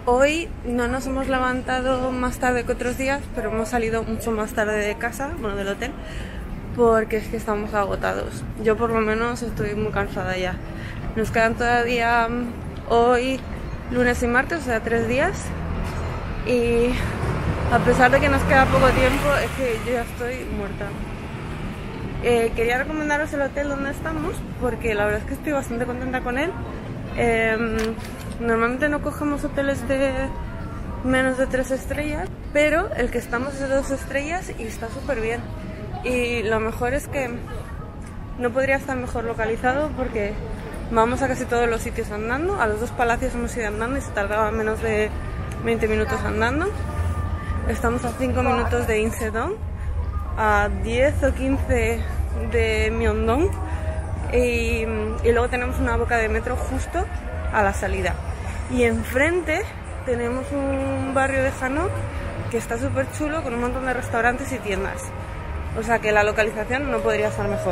Hoy no nos hemos levantado más tarde que otros días, pero hemos salido mucho más tarde de casa, bueno, del hotel, porque es que estamos agotados. Yo por lo menos estoy muy cansada ya. Nos quedan todavía hoy, lunes y martes, o sea, 3 días. Y a pesar de que nos queda poco tiempo, es que yo ya estoy muerta. Quería recomendaros el hotel donde estamos, porque la verdad es que estoy bastante contenta con él. Normalmente no cogemos hoteles de menos de 3 estrellas, pero el que estamos es de 2 estrellas y está súper bien. Y lo mejor es que no podría estar mejor localizado porque vamos a casi todos los sitios andando. A los 2 palacios hemos ido andando y se tardaba menos de 20 minutos andando. Estamos a 5 minutos de Incheon, a 10 o 15 de Myeongdong y luego tenemos una boca de metro justo a la salida. Y enfrente tenemos un barrio de Hanok que está súper chulo con un montón de restaurantes y tiendas. O sea que la localización no podría estar mejor.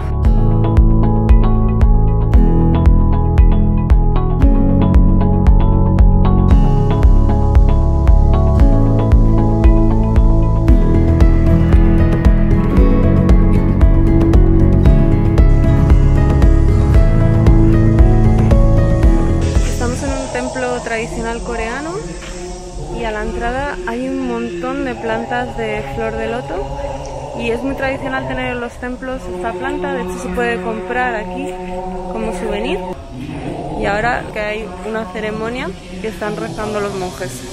Tradicional coreano y a la entrada hay un montón de plantas de flor de loto y es muy tradicional tener en los templos esta planta. De hecho se puede comprar aquí como souvenir y ahora que hay una ceremonia que están rezando los monjes.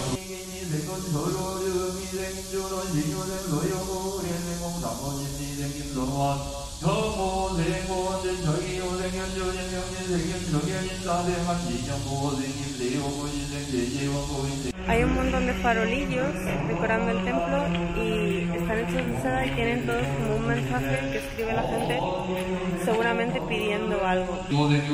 Hay un montón de farolillos decorando el templo y están hechos de seda y tienen todos como un mensaje que escribe la gente, seguramente pidiendo algo.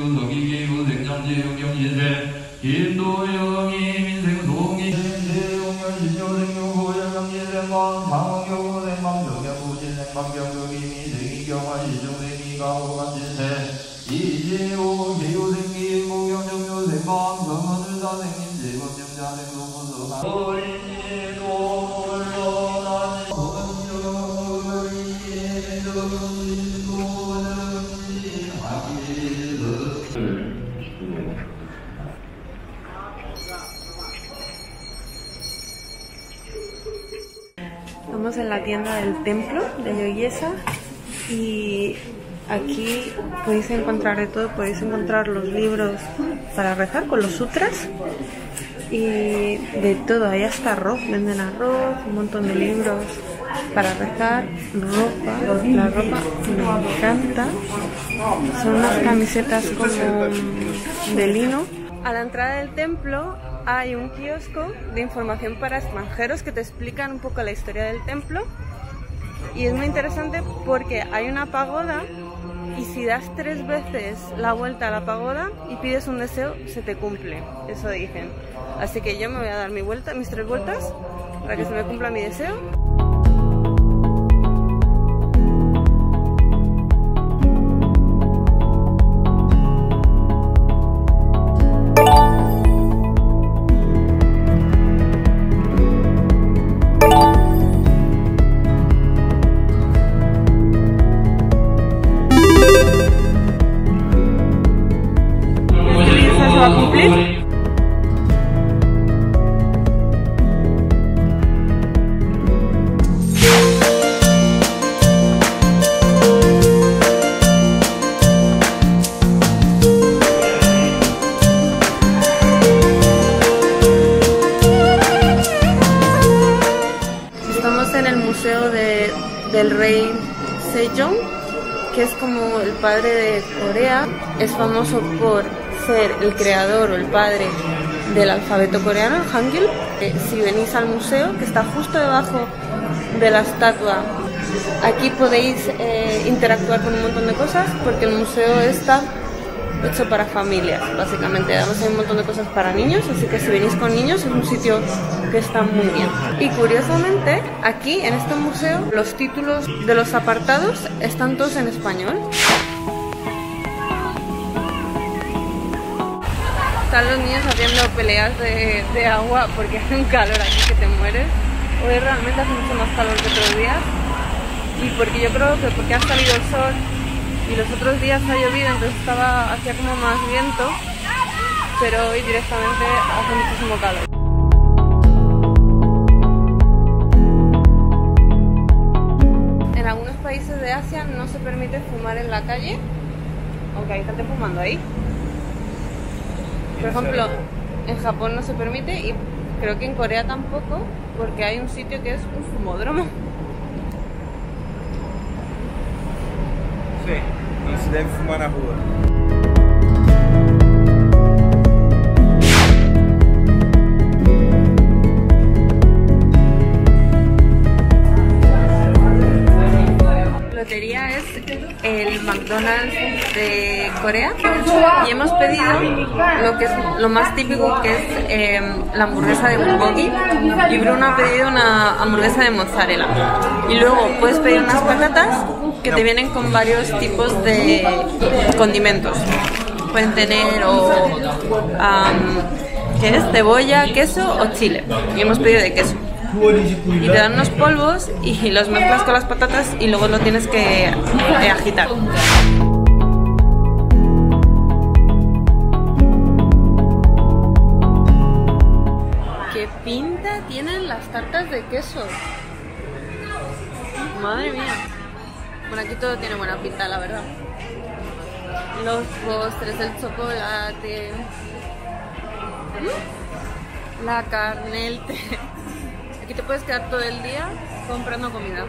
Estamos en la tienda del templo de Yoyesa y aquí podéis encontrar de todo. Podéis encontrar los libros para rezar con los sutras y de todo. Ahí hasta arroz, venden arroz, un montón de libros para rezar, ropa. La ropa me encanta, son unas camisetas como de lino. A la entrada del templo hay un kiosco de información para extranjeros que te explican un poco la historia del templo y es muy interesante porque hay una pagoda y si das 3 veces la vuelta a la pagoda y pides un deseo, se te cumple, eso dicen. Así que yo me voy a dar mis 3 vueltas para que se me cumpla mi deseo. Del rey Sejong, que es como el padre de Corea. Es famoso por ser el creador o el padre del alfabeto coreano, el Hangul. Si venís al museo, que está justo debajo de la estatua, aquí podéis interactuar con un montón de cosas porque el museo está hecho para familias, básicamente. Además hay un montón de cosas para niños, así que si venís con niños es un sitio que está muy bien. Y curiosamente, aquí en este museo, los títulos de los apartados están todos en español. Están los niños haciendo peleas de agua porque hace un calor aquí que te mueres. Hoy realmente hace mucho más calor que otros días. Y porque yo creo que porque ha salido el sol y los otros días ha llovido, entonces hacía como más viento. Pero hoy directamente hace muchísimo calor. En algunos países de Asia no se permite fumar en la calle, aunque hay gente fumando ahí. Por ejemplo, en Japón no se permite y creo que en Corea tampoco, porque hay un sitio que es un fumódromo. Sí, no se debe fumar na rua. Lotería es el McDonald's de Corea y hemos pedido lo que es lo más típico, que es la hamburguesa de bulgogi, y Bruno ha pedido una hamburguesa de mozzarella. Y luego puedes pedir unas patatas que te vienen con varios tipos de condimentos. Pueden tener ¿qué es? Cebolla, queso o chile. Y hemos pedido de queso. Y te dan unos polvos y los mezclas con las patatas y luego lo tienes que agitar. ¡Qué pinta tienen las tartas de queso! ¡Madre mía! Bueno, aquí todo tiene buena pinta, la verdad. Los postres, el chocolate, la carne, el té. Aquí te puedes quedar todo el día comprando comida.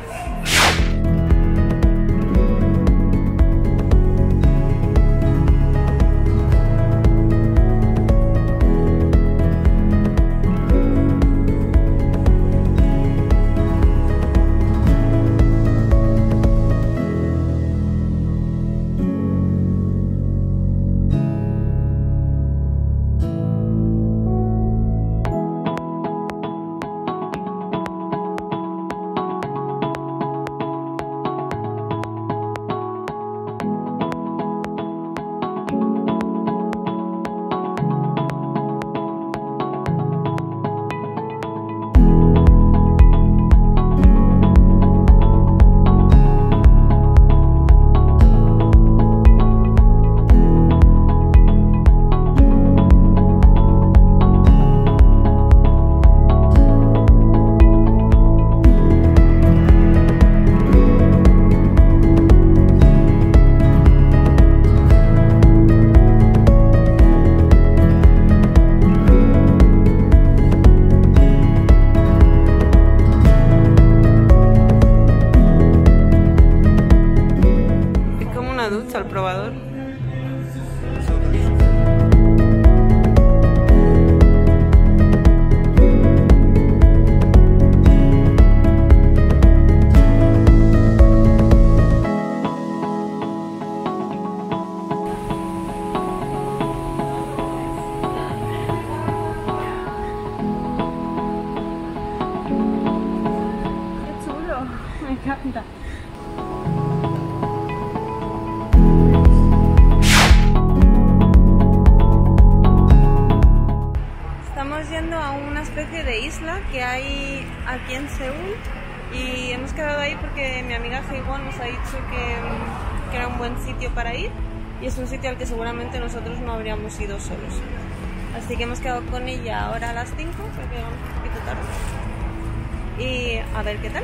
Ducha al probador. Qué chulo, me encanta. A una especie de isla que hay aquí en Seúl y hemos quedado ahí porque mi amiga Heiwon nos ha dicho que era un buen sitio para ir y es un sitio al que seguramente nosotros no habríamos ido solos. Así que hemos quedado con ella ahora a las 5, porque llegamos un poquito tarde, y a ver qué tal.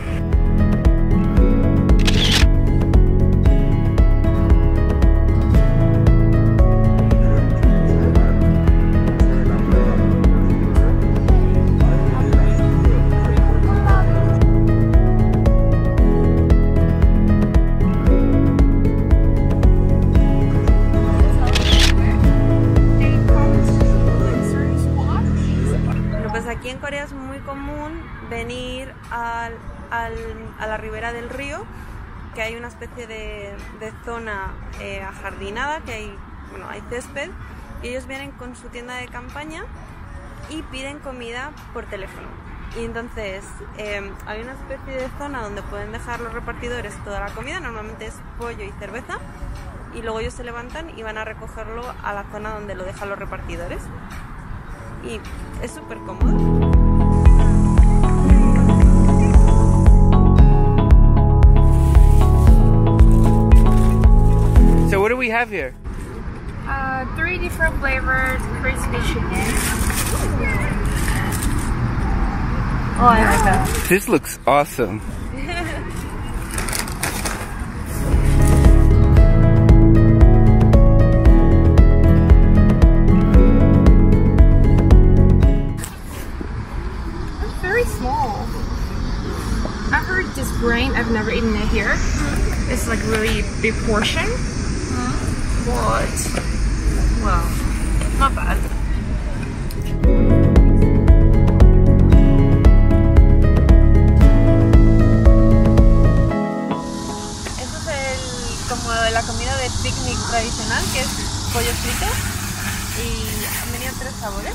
Aquí en Corea es muy común venir a la ribera del río, que hay una especie de zona ajardinada, que hay césped, y ellos vienen con su tienda de campaña y piden comida por teléfono. Y entonces hay una especie de zona donde pueden dejar los repartidores toda la comida, normalmente es pollo y cerveza, y luego ellos se levantan y van a recogerlo a la zona donde lo dejan los repartidores. Y es súper cómodo. So what do we have here? 3 different flavors, crispy chicken. Oh, I like that. This looks awesome. It's very small. I heard this brain, I've never eaten it here. It's like really big portion. But wow, not bad. Esto es como la comida de picnic tradicional, que es pollo frito, y venían 3 sabores.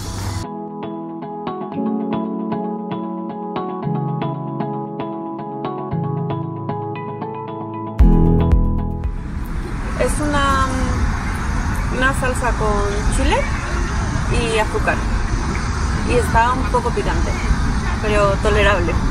Es una salsa con chile y azúcar, y está un poco picante, pero tolerable.